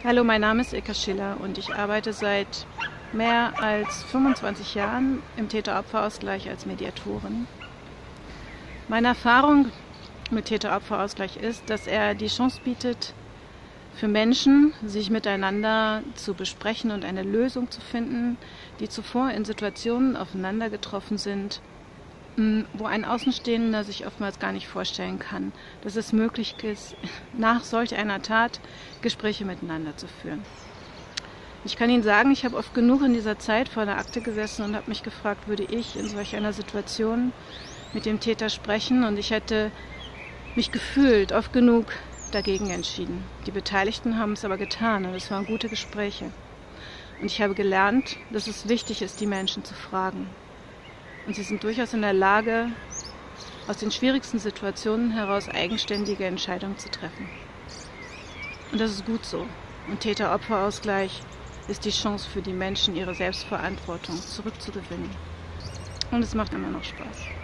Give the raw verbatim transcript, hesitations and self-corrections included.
Hallo, mein Name ist Ilka Schiller und ich arbeite seit mehr als fünfundzwanzig Jahren im Täter-Opfer-Ausgleich als Mediatorin. Meine Erfahrung mit Täter-Opfer-Ausgleich ist, dass er die Chance bietet, für Menschen, sich miteinander zu besprechen und eine Lösung zu finden, die zuvor in Situationen aufeinander getroffen sind, wo ein Außenstehender sich oftmals gar nicht vorstellen kann, dass es möglich ist, nach solch einer Tat Gespräche miteinander zu führen. Ich kann Ihnen sagen, ich habe oft genug in dieser Zeit vor der Akte gesessen und habe mich gefragt, würde ich in solch einer Situation mit dem Täter sprechen, und ich hätte mich gefühlt oft genug dagegen entschieden. Die Beteiligten haben es aber getan und es waren gute Gespräche. Und ich habe gelernt, dass es wichtig ist, die Menschen zu fragen. Und sie sind durchaus in der Lage, aus den schwierigsten Situationen heraus eigenständige Entscheidungen zu treffen. Und das ist gut so. Und Täter-Opfer-Ausgleich ist die Chance für die Menschen, ihre Selbstverantwortung zurückzugewinnen. Und es macht immer noch Spaß.